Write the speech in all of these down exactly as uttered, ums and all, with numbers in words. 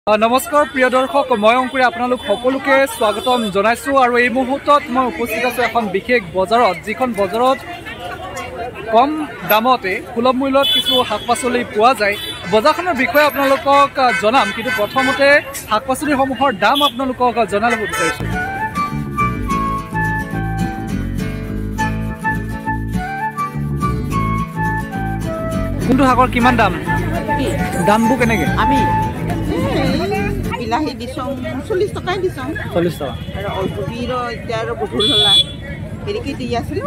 নমস্কাৰ প্ৰিয় দৰ্শক, মই অংকুৰে আপোনালোক সকলোকে স্বাগতম জনাইছোঁ। আৰু এই মুহূৰ্তত মই উপস্থিত আছোঁ এখন বিশেষ বজাৰত, যিখন বজাৰত কম দামতে সুলভ মূল্যত কিছু শাক পাচলি পোৱা যায়। বজাৰখনৰ বিষয়ে আপোনালোকক জনাম, কিন্তু প্ৰথমতে শাক পাচলিসমূহৰ দাম আপোনালোকক জনাই ল'ব বিচাৰিছোঁ। কোনটো শাকৰ কিমান দাম? দামবোৰ কেনেকৈ? আমি বিলাহী দিছোঁ চল্লিছ টকাই দিছোঁ। চল্লিছ টকা। আৰু ওলকবিৰ এতিয়া আৰু গধুৰ হ'লা হেৰি কেজি আছিলোঁ,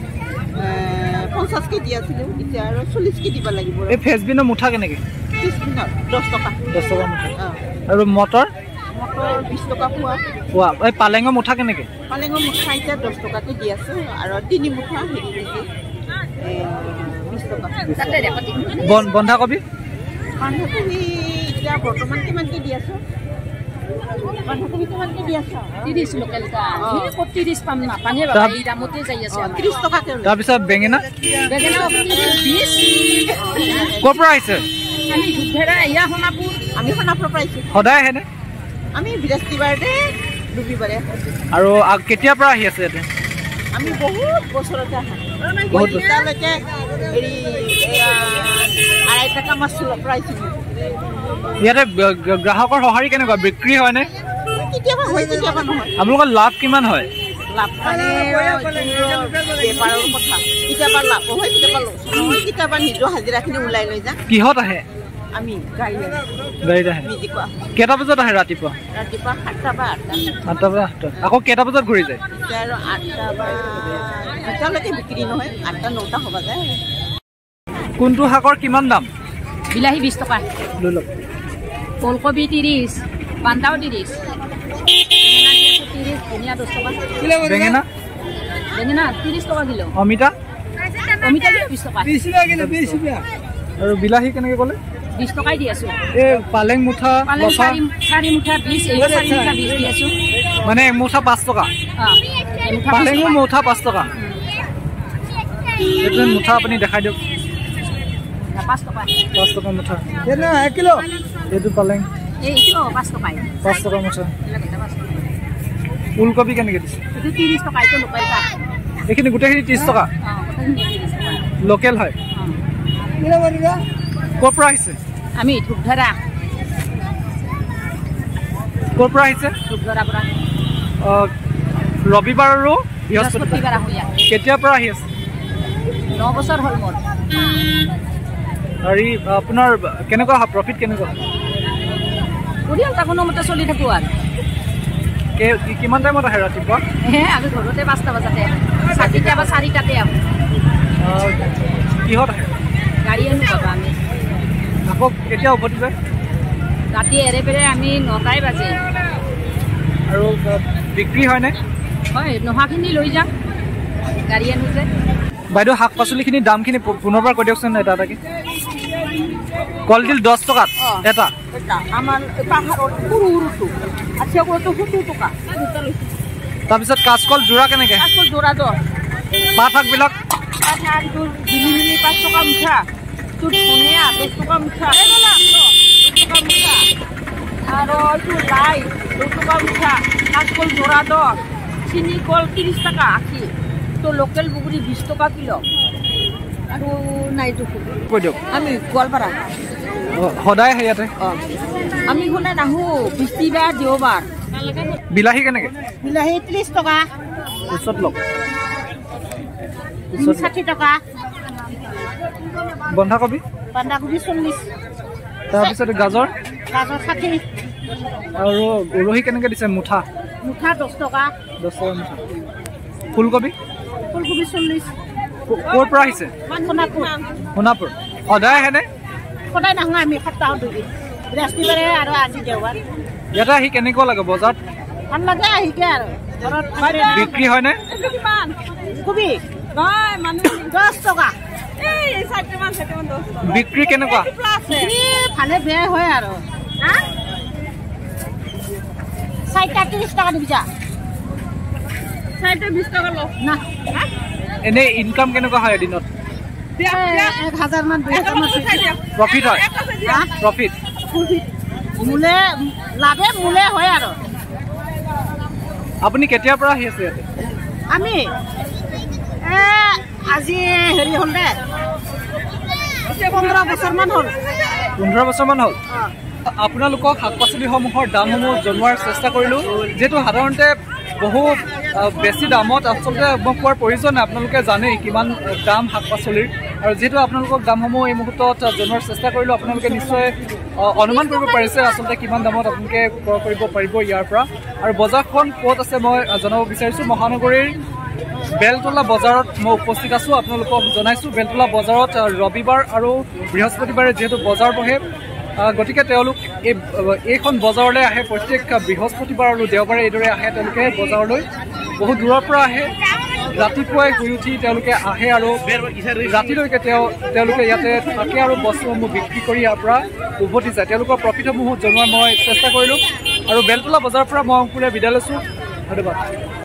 পঞ্চাছ কেজি আছিলোঁ, এতিয়া আৰু চল্লিছ কেজি দিব লাগিব। এই ফেচবিনৰ মুঠা কেনেকৈ? ফেচবিনৰ দহ টকা। দহ টকা মুঠা। আৰু মটৰ? মটৰ বিছ টকা পোৱা। পোৱা। এই পালেঙৰ মুঠা কেনেকৈ? পালেঙৰ মুঠা এতিয়া দহ টকাকৈ দি আছে, আৰু তিনি মুঠা হেৰি কেজি বিছ টকা। বন্ধাকবি? বন্ধাকবি এতিয়া বৰ্তমান কিমানকৈ দি আছোঁ? বন্ধাকবি কিমানকৈ দি আছোঁ? ত্ৰিছ লোকেলটা ত্ৰিছ পাম না পানী এই দামতে যাই আছে। ত্ৰিছ টকাকৈ। তাৰপিছত বেঙেনা? বেঙেনা বিছ। ক'ৰ পৰা আহিছে? আমি ধূপধেৰা এয়া সোণাপুৰ। আমি সোণাপুৰৰ পৰা আহিছোঁ। সদায় আহেনে? আমি বৃহস্পতিবাৰে ৰবিবাৰে। আৰু কেতিয়াৰ পৰা আহি আছে ইয়াতে? আমি বহুত বছৰতে আহা বহুত এতিয়ালৈকে হেৰি আঢ়াই টকা মাছ প্ৰাইছিলোঁ। ইয়াতে গ্ৰাহকৰ সঁহাৰি কেনেকুৱা? বিক্ৰী হয়নে? কেতিয়াবা হয়, কেতিয়াবা নহয়। আপোনালোকৰ লাভ কিমান হয়? লাভ মানে বেপাৰৰ কথা, কেতিয়াবা লাভ হয়, কেতিয়াবা লছ নহয়, কেতিয়াবা নিজৰ হাজিৰাখিনি ওলাই লৈ যাওঁ। কিহত আহে? আমি গাড়ী গাড়ীত আহে। মেজিকোৱা। কেইটা বজাত আহে ৰাতিপুৱা? ৰাতিপুৱা সাতটা বা আঠটা। আঠটা বা আঠটা। আকৌ কেইটা বজাত ঘূৰি যায়? এতিয়া আৰু আঠটা বা দুটালৈকে বিক্ৰী নহয়, আঠটা নটা হ'ব যায়। কোনটো শাকৰ কিমান দাম? বিলাহী বিছ টকা। লৈ লওক। ওলকবি ত্ৰিছ, বান্ধাও ত্ৰিছ, বেঙেনা দি আছোঁ ত্ৰিছ, ধনিয়া দহ টকা। বেঙেনা? বেঙেনা ত্ৰিছ টকা কিলো। অমিতা? অমিতা কিলো বিছ টকা। আৰু বিলাহী কেনেকৈ ক'লে? বিছ টকাই দি আছোঁ। এই পালেং মুঠা? পালেং চাৰি চাৰি মুঠা বিছ, এই চাৰি মুঠা বিছ দি আছোঁ। মানে মুঠা পাঁচ টকা? অঁ, পালেঙো মুঠা পাঁচ টকা। এইটো মুঠা আপুনি দেখাই দিয়ক। পাঁচ টকা। পাঁচ টকা মুঠা। এক কিলো? এইটো পালেং এইটো পাঁচ টকাই। পাঁচ টকা মুঠা। ওলকবি কেনেকৈ দিছে? এইটো ত্ৰিছ টকা। এইটো লোকেলটা। এইখিনি গোটেইখিনি ত্ৰিছ টকা? অঁ, গোটেইখিনি ত্ৰিছ টকা। লোকেল হয়? ক'ৰ পৰা আহিছে? আমি ধূপধৰা। ক'ৰ পৰা আহিছে? ধূপধৰাৰ পৰা। ৰবিবাৰ আৰু বৃহস্পতিবাৰ। বৃহস্পতিবাৰ আহোঁ ইয়াত। কেতিয়াৰ পৰা আহি আছে? ন বছৰ হ'ল মোৰ। হেৰি আপোনাৰ কেনেকুৱা হয় প্ৰফিট? কেনেকুৱা? পৰিয়ালটা কোনোমতে চলি থাকোঁ আৰু। কিমান টাইমত আহে ৰাতিপুৱা? হে আমি ঘৰতে পাঁচটা বজাতে আহোঁ, কেতিয়াবা চাৰিটাতে আহোঁ। কিহত আহে? গাড়ী আনো পাবা আমি। আকৌ কেতিয়া উভতি যায়? ৰাতি এৰে পেৰে আমি নটাই বাজে। আৰু বিক্ৰী হয়নে? হয়, নোহোৱাখিনি লৈ যাম, গাড়ী আনো যে। বাইদেউ শাক পাচলিখিনিৰ দামখিনি পুনৰবাৰ কৈ দিয়কচোন এটা এটাকৈ। কলডিল দহ টকাত এটা? আমাৰ পাহাৰত সৰু সৰুটো আছে, সৰুটো সত্তৰ টকা। তাৰপিছত কাচকল যোৰা কেনেকৈ? কাচকল যোৰা দহ। পাত শাকবিলাক? পাত শাকটোৰ জিলিমিলি পাঁচ টকা মুঠা, তোৰ ধনিয়া দহ টকা মুঠা, দহ টকা মুঠা, আৰু এইটো লাই দহ টকা মুঠা, কাচকল যোৰা দহ, চিনি কল ত্ৰিছ টকা আশী, তো লোকেল বগৰী বিছ টকা কিলো। আৰু নাইটো কৈ দিয়ক। আমি গোৱালপাৰা। সদায় আহে ইয়াতে? অঁ, আমি শুনে নাহোঁ, বৃহস্পতিবাৰ দেওবাৰ। বিলাহী কেনেকৈ? বিলাহী ত্ৰিছ টকা। ওচৰত লওক। ষাঠি টকা। বন্ধাকবি? বন্ধাকবি চল্লিছ। তাৰপিছত গাজৰ? গাজৰ ষাঠি। আৰু উৰহি কেনেকৈ দিছে মুঠা? মুঠা দহ টকা। দহ টকা মুঠা। ফুলকবি? ফুলকবি চল্লিছ। ক'ৰ পৰা আহিছে? সোণাপুৰ। সোণাপুৰ। সদায় আহেনে? সদায় নাহোঁ, আমি সপ্তাহত দুদিন, বৃহস্পতিবাৰে আৰু আজি দেওবাৰ। ইয়াতে আহি কেনেকুৱা লাগে বজাৰত? ভাল লাগে আহিকে আৰু ঘৰত। বিক্ৰী হয়নে? কিমান কবি? দহ টকা। বিক্ৰী কেনেকুৱা? ভালে বেয়া হয় আৰু। চাৰিটা ত্ৰিছ টকা দিবি যা। চাৰিটা বিছ টকা লওঁ না। এনেই ইনকাম কেনেকুৱা হয় এদিনত? এক হাজাৰ মান দুই হাজাৰ মান প্ৰফিট হয়? প্ৰফিট মূলে লাভে মূলে হয় আৰু আপুনি কেতিয়াৰ পৰা আহি আছে ইয়াতে আমি আজি হেৰি হ'ল দে পোন্ধৰ বছৰমান হ'ল পোন্ধৰ বছৰমান হ'ল আপোনালোকক শাক পাচলিসমূহৰ দামসমূহ জনোৱাৰ চেষ্টা কৰিলোঁ যিহেতু সাধাৰণতে বহু বেছি দামত আচলতে মই কোৱাৰ প্ৰয়োজন নাই আপোনালোকে জানেই কিমান দাম শাক পাচলিৰ আৰু যিহেতু আপোনালোকক দামসমূহ এই মুহূৰ্তত জনোৱাৰ চেষ্টা কৰিলোঁ আপোনালোকে নিশ্চয় অনুমান কৰিব পাৰিছে আচলতে কিমান দামত আপোনালোকে ক্ৰয় কৰিব পাৰিব ইয়াৰ পৰা আৰু বজাৰখন ক'ত আছে মই জনাব বিচাৰিছোঁ মহানগৰীৰ বেলতলা বজাৰত মই উপস্থিত আছোঁ আপোনালোকক জনাইছোঁ বেলতলা বজাৰত ৰবিবাৰ আৰু বৃহস্পতিবাৰে যিহেতু বজাৰ বহে গতিকে তেওঁলোক এই এইখন বজাৰলৈ আহে প্ৰত্যেক বৃহস্পতিবাৰ আৰু দেওবাৰে এইদৰে আহে তেওঁলোকে বজাৰলৈ বহু দূৰৰ পৰা আহে ৰাতিপুৱাই শুই উঠি তেওঁলোকে আহে আৰু ৰাতিলৈকে তেওঁ তেওঁলোকে ইয়াতে থাকে আৰু বস্তুসমূহ বিক্ৰী কৰি ইয়াৰ পৰা উভতি যায় তেওঁলোকৰ প্ৰফিটসমূহ জনোৱাৰ মই চেষ্টা কৰিলোঁ আৰু বেলতলা বজাৰৰ পৰা মই অংকুৰে বিদায় লৈছোঁ ধন্যবাদ।